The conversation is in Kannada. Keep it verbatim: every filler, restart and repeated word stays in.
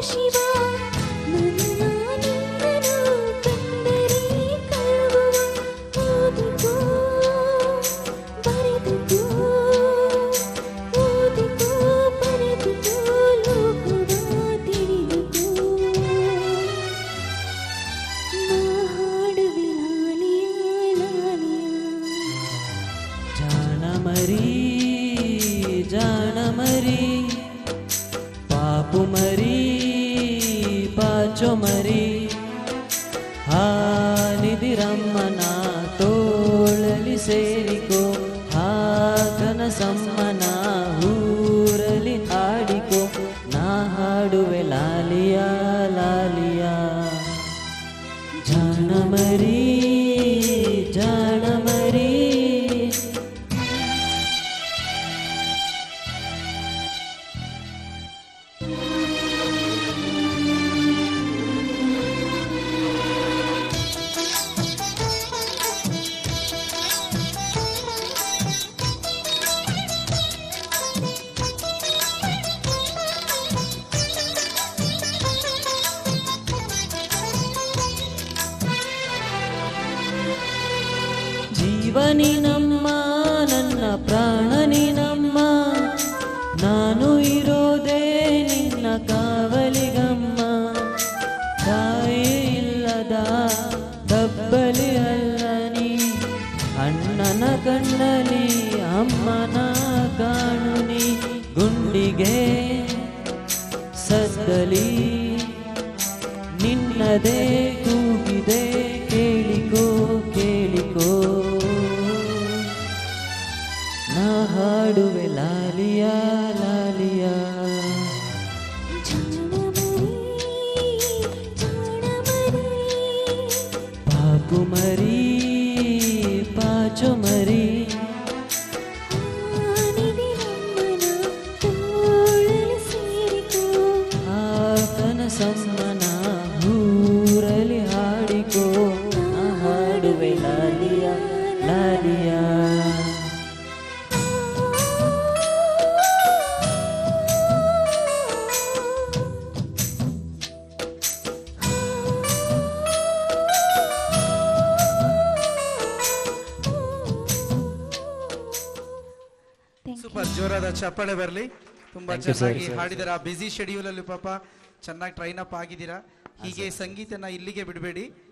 ಜೀವನಿ ನಮ್ಮ ನನ್ನ ಪ್ರಾಣನಿ ನಮ್ಮ ನಾನು ಇರೋದೇ ನಿನ್ನ ಕಾವಲಿಗಮ್ಮ ತಾಯಿ ಇಲ್ಲದ ದಬ್ಬಲಿ ಅಲ್ಲ ನೀ ಅಣ್ಣನ ಕಣ್ಣಲಿ ಅಮ್ಮನ ಕಾಣುನಿ ಗುಂಡಿಗೆ ಸದ್ದಲಿ ನಿನ್ನದೇ ಕೂಗಿದೆ ಕೇಳಿಕೋ ಕೇಳಿಕೋ ನಾ ಹಾಡುವೆ ಲಾಲಿಯಾ ಲಾಲಿಯಾ ಪಾಪು ಮರಿ ಪಾಚು ಮರಿ ಆತನ ಸಮ್ಮನ ಊರಲಿ ಹಾಡಿಕೋ ನಾ ಹಾಡುವೆ ಲಾಲಿಯಾ ಲಾಲಿಯಾ ಸೂಪರ್, ಜೋರಾದ ಚಪ್ಪಾಳೆ ಬರಲಿ. ತುಂಬಾ ಚೆನ್ನಾಗಿ ಹಾಡಿದಾರೆ. ಆ ಬ್ಯುಸಿ ಶೆಡ್ಯೂಲ್ ಅಲ್ಲಿ ಪಾಪ ಚೆನ್ನಾಗಿ ಟ್ರೈನ್ ಅಪ್ ಆಗಿದ್ದೀರಾ. ಹೀಗೆ ಸಂಗೀತನ ಇಲ್ಲಿಗೆ ಬಿಡಬೇಡಿ.